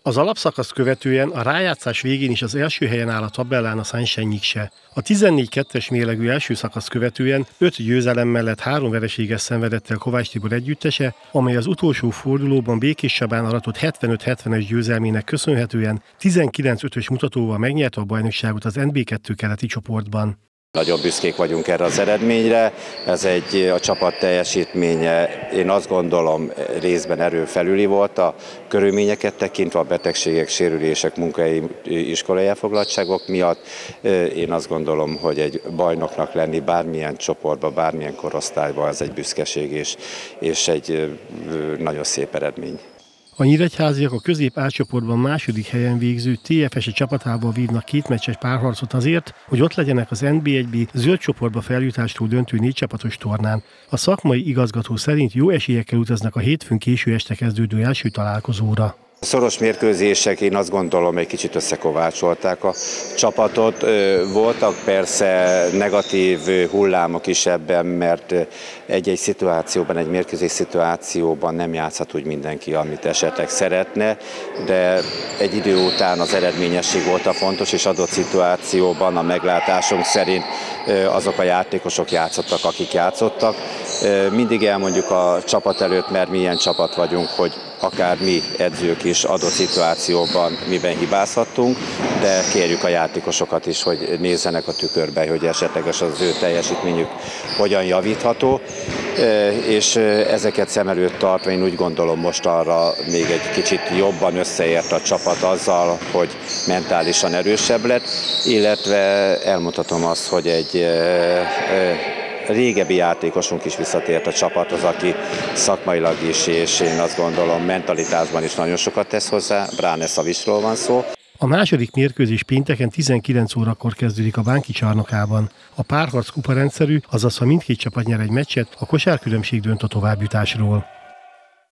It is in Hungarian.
Az alapszakaszt követően a rájátszás végén is az első helyen áll a tabellán a Saint-Jean-Nyikse. A 14-2-es mérlegű első szakasz követően 5 győzelem mellett 3 vereséget szenvedett el Kovács Tibor együttese, amely az utolsó fordulóban Békés Csabán aratott 75-70-es győzelmének köszönhetően 19-5-ös mutatóval megnyerte a bajnokságot az NB2 keleti csoportban. Nagyon büszkék vagyunk erre az eredményre, ez a csapat teljesítménye, én azt gondolom, részben erőn felüli volt a körülményeket tekintve, a betegségek, sérülések, munkahelyi iskolai elfoglaltságok miatt. Én azt gondolom, hogy egy bajnoknak lenni bármilyen csoportban, bármilyen korosztályban, ez egy büszkeség és egy nagyon szép eredmény. A nyíregyháziak a közép-A csoportban második helyen végző TFS csapatával vívnak 2 meccses párharcot azért, hogy ott legyenek az NB1-B zöld csoportba feljutástól döntő 4 csapatos tornán. A szakmai igazgató szerint jó esélyekkel utaznak a hétfőn késő este kezdődő első találkozóra. A szoros mérkőzések, én azt gondolom, egy kicsit összekovácsolták a csapatot. Voltak persze negatív hullámok is ebben, mert egy-egy szituációban, egy mérkőzés szituációban nem játszhat úgy mindenki, amit esetleg szeretne, de egy idő után az eredményesség volt a fontos, és adott szituációban a meglátásunk szerint azok a játékosok játszottak, akik játszottak. Mindig elmondjuk a csapat előtt, mert milyen csapat vagyunk, hogy akár mi edzők is adott szituációban miben hibázhattunk, de kérjük a játékosokat is, hogy nézzenek a tükörbe, hogy esetleges az ő teljesítményük hogyan javítható, és ezeket szem előtt tartva én úgy gondolom, most arra még egy kicsit jobban összeért a csapat azzal, hogy mentálisan erősebb lett, illetve elmondhatom azt, hogy egy régebbi játékosunk is visszatért a csapathoz, aki szakmailag is, és én azt gondolom mentalitásban is nagyon sokat tesz hozzá. Bráne Szavisról van szó. A második mérkőzés pénteken 19 órakor kezdődik a Bánki csarnokában. A párharc kupa rendszerű, azaz ha mindkét csapat nyer egy meccset, a kosárkülönbség dönt a továbbjutásról.